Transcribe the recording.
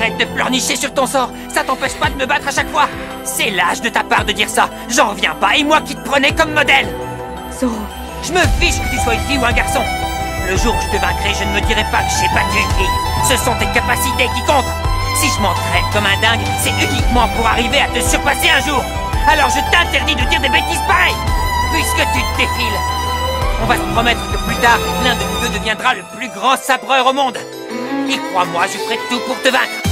Arrête de pleurnicher sur ton sort. Ça t'empêche pas de me battre à chaque fois. C'est lâche de ta part de dire ça. J'en reviens pas. Et moi qui te prenais comme modèle. Zoro. Je me fiche que tu sois une fille ou un garçon. Le jour où je te vaincrai, je ne me dirai pas que j'ai battu une fille. Ce sont tes capacités qui comptent. Si je m'entraîne comme un dingue, c'est uniquement pour arriver à te surpasser un jour. Alors je t'interdis de dire des bêtises pareilles. Puisque tu te défiles. On va se promettre que plus tard, l'un de nous deux deviendra le plus grand sabreur au monde. Et crois-moi, je ferai tout pour te vaincre.